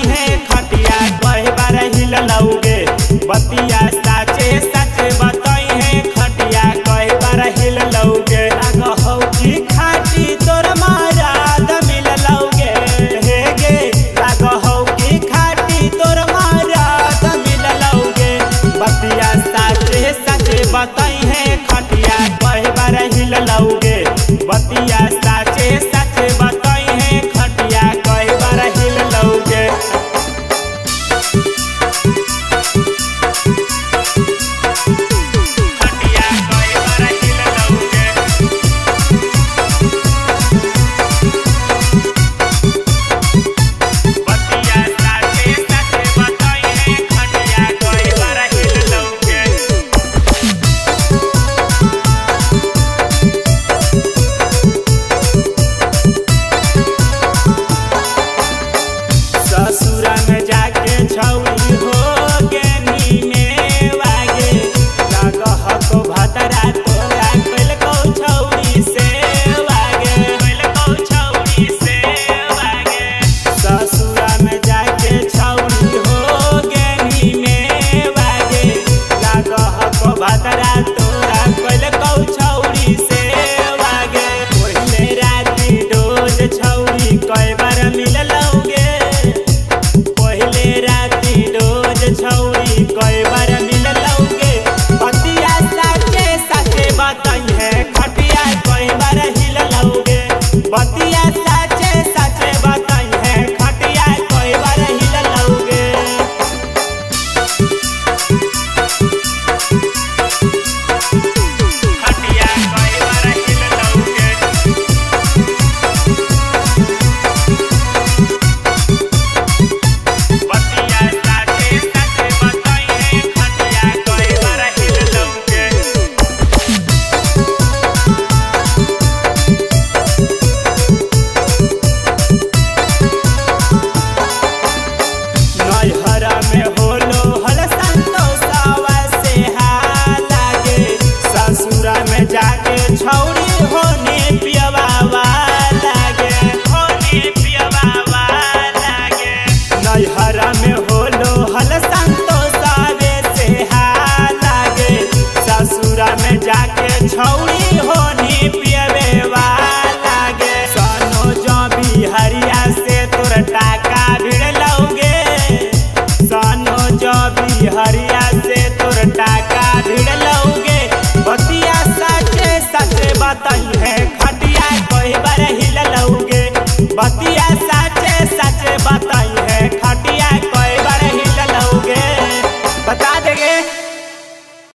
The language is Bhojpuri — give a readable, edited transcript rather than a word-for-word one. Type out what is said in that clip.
है खटिया कई बार हिल लौगे बतिया साचे साचे बताई है खटिया कई बार हिल लौगे लागहौ की खाटी तोर महाराज मिल लौगे हे गे लागहौ की खाटी तोर महाराज मिल लौगे बतिया साचे साचे बताई है खटिया कई बार हिल लौगे बतिया साचे साचे बताई है खटिया कई बार हिल लौगे। ससुरा में जाके छौरी हो गेनी में वागे लागह को भतरा तोरा कइल को छौरी से वागे कइल को छौरी से वागे ससुरा में जाके छौरी हो गेनी में वागे लागह को भतरा तोरा कइल को छौरी से वागे पहिले राती डोज छौरी कई बार मिल लौगे छौरी कई बार मिल लौगे बतिया साचे साचे बताई है खटिया कई बार हिल लौगे बतिया साचे साचे बताई है खटिया कई बार हिल लौगे। खटिया कई बार हिल लौगे हरा में होलो हल संतोषवा से हालागे ससुरा में जाके छौरी होने पियवावा लागे होने पियवावा लागे नैहरा में होलो हल संतोषवे से हालागे ससुरा में जाके छौरी होने पियवेवा लागे सनो जो बिहरिया से तोर टाका भिड़ लौगे सनो जो बिहरिया से तोर टाका